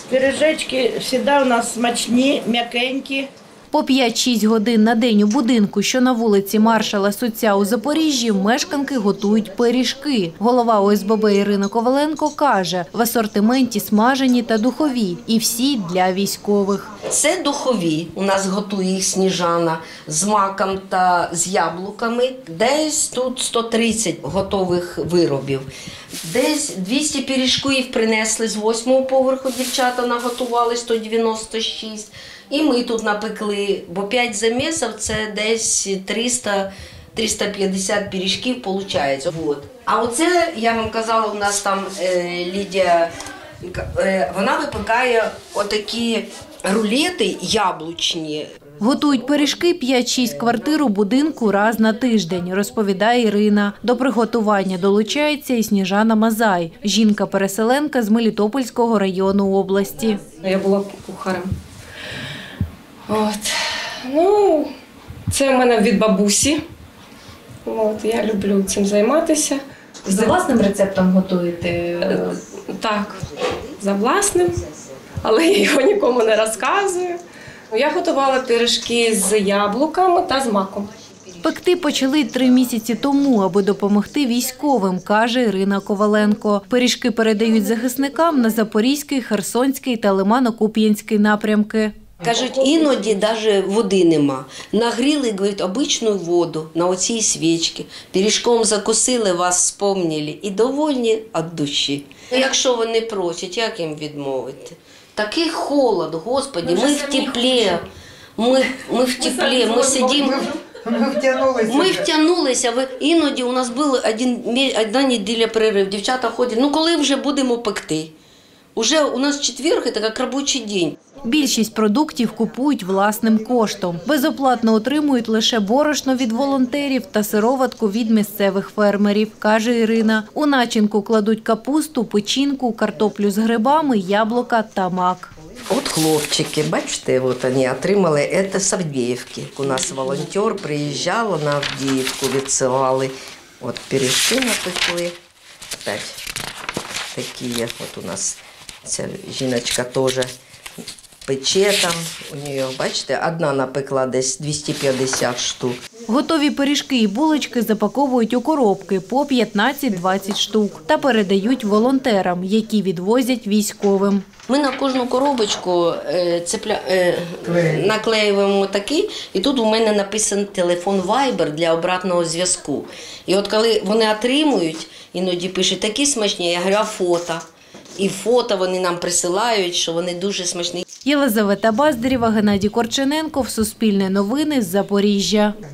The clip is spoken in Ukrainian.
Пиріжечки завжди у нас смачні, м'якенькі. По 5-6 годин на день у будинку, що на вулиці Маршала Суця у Запоріжжі, мешканки готують пиріжки. Голова ОСББ Ірина Коваленко каже, в асортименті смажені та духові. І всі для військових. Це духові. У нас готує їх Сніжана з маком та з яблуками. Десь тут 130 готових виробів. Десь 200 пиріжків принесли з 8-го поверху, дівчата наготували 196. І ми тут напекли, бо 5 замісів – це десь 300-350 пиріжків виходить. Вот. А оце, я вам казала, у нас там Лідія, вона випікає отакі рулети яблучні. Готують пиріжки 5-6 квартир у будинку раз на тиждень, розповідає Ірина. До приготування долучається і Сніжана Мазай. Жінка-переселенка з Мелітопольського району області. Я була кухарем. Ну, це в мене від бабусі. Я люблю цим займатися. За власним рецептом готуєте? Так, за власним, але я його нікому не розказую. Я готувала пиріжки з яблуками та з маком. Пекти почали 3 місяці тому, аби допомогти військовим, каже Ірина Коваленко. Пиріжки передають захисникам на Запорізький, Херсонський та Лимано-Куп'янський напрямки. Кажуть, іноді навіть води нема. Нагріли, говорять, обичну воду на оцій свічці. Пиріжком закусили, вас спомнили і довольні від душі. Якщо вони просять, як їм відмовити? Такий холод, Господи, ми в теплі. Ми в теплі, ми сидимо. Ми втягнулися. Іноді у нас була одна неділя перерив. Дівчата ходять, ну коли вже будемо пекти? Уже у нас четверг, це як робочий день. Більшість продуктів купують власним коштом. Безоплатно отримують лише борошно від волонтерів та сироватку від місцевих фермерів, каже Ірина. У начинку кладуть капусту, печінку, картоплю з грибами, яблука та мак. От хлопчики, бачите, от вони отримали, це з Авдіївки. У нас волонтер приїжджав, на Авдіївку відсилали. От пиріжки напекли. Опять такі, от у нас ця жіночка теж пече там. У неї, бачите, одна напекла десь 250 штук. Готові пиріжки і булочки запаковують у коробки по 15-20 штук та передають волонтерам, які відвозять військовим. Ми на кожну коробочку наклеюємо такі, і тут у мене написаний телефон Viber для обратного зв'язку. І от коли вони отримують, іноді пишуть, такі смачні, я говорю, а фото? І фото вони нам присилають, що вони дуже смачні. Єлизавета Баздарєва, Геннадій Корчененко, Суспільне новини з Запоріжжя.